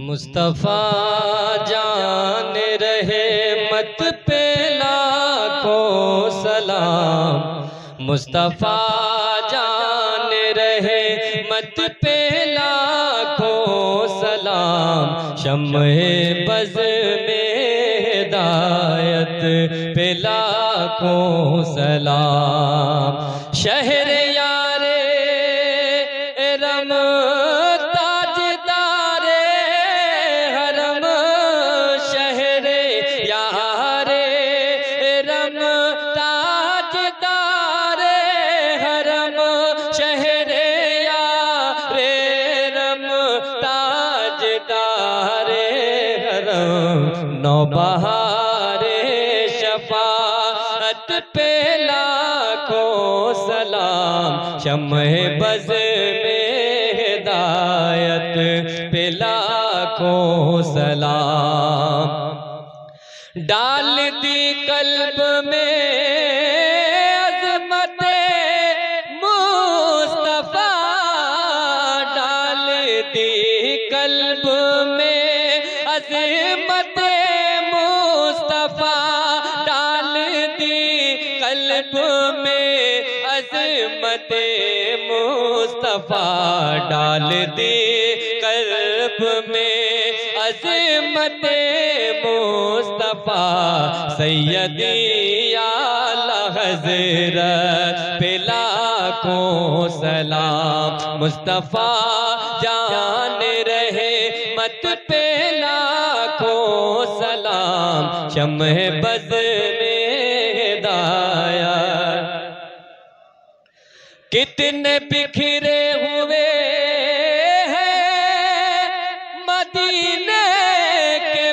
मुस्तफ़ा जान रहे मत पे लाखों सलाम। मुस्तफ़ा जान रहे मत पे लाखों सलाम। शम्ह बज़ में हिदायत पे लाखों सलाम। शहर यारे रम ताजदारे हरम। शहर यारे रम ताजदारे हरम। शहर यारे रम ताजदारे हरम। नौबहारे शफाअत पे लाखों सलाम। शम्ह बज़ में हिदायत पे लाखों सलाम। डाल दी कल्ब में अज़मत मुस्तफ़ा। डाल दी कल्ब में अज़मत मुस्तफ़ा। डाल दी कल्ब में अज़मत मुस्तफ़ा। डाल दी कल्ब में अज़मत मुस्तफ़ा। सैयदी आला हज़रत पे लाखों सलाम। मुस्तफ़ा जान रहे मत पे लाखों सलाम। शम्ह बज़ में हिदायत। कितने बिखरे हुए हैं मदीने के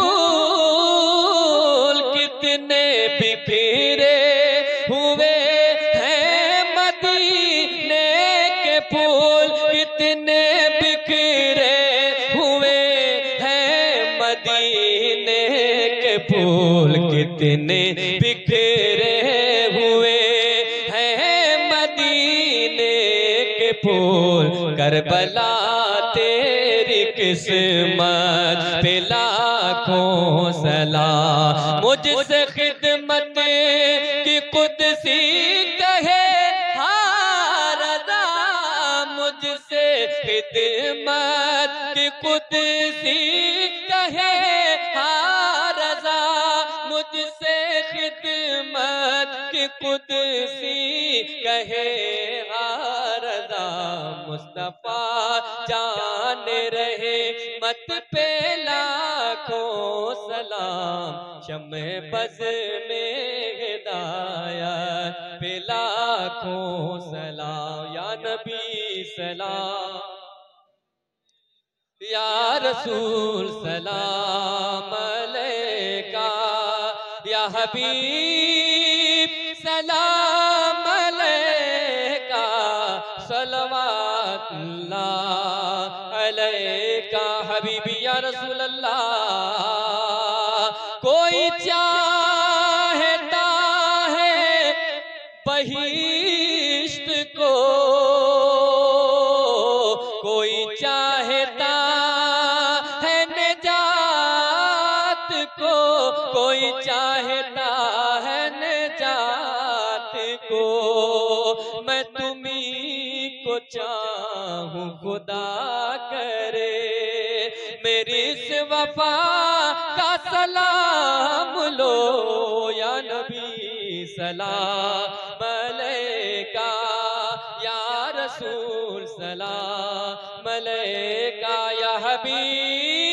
फूल। कितने बिखरे हुए हैं मदीने के फूल। कितने बिखरे हुए हैं मदीने के फूल। कितने बिखरे हुए फूल। करबला तेरी किस्मत पे लाखों सलाम। मुझसे खिदमत की कुदसी कहे हाँ रज़ा। मुझसे खिदमत की कुदसी कहे हाँ रज़ा। मुझसे खिदमत की कुदसी कहे हाँ रज़ा। मुस्तफ़ा जान रहे मत पे लाखों सलाम। शम्ह बज़ में हिदायत पे लाखों सलाम। या नबी सलाम या रसूल सलाम अलैका। या हबीब सलाम अलैका। सलवातुल्लाह अलैका। हबीबी या रसूल अल्लाह। कोई चाहता है बहिश्त को। कोई चाहता है निजात को। कोई चाहता है निजात को। मैं तुम्ही को चाहूं खुदा करे। मेरी इस वफा का सलाम लो। या नबी सलाम अलैका। या रसूल सलाम अलैका। या हबीब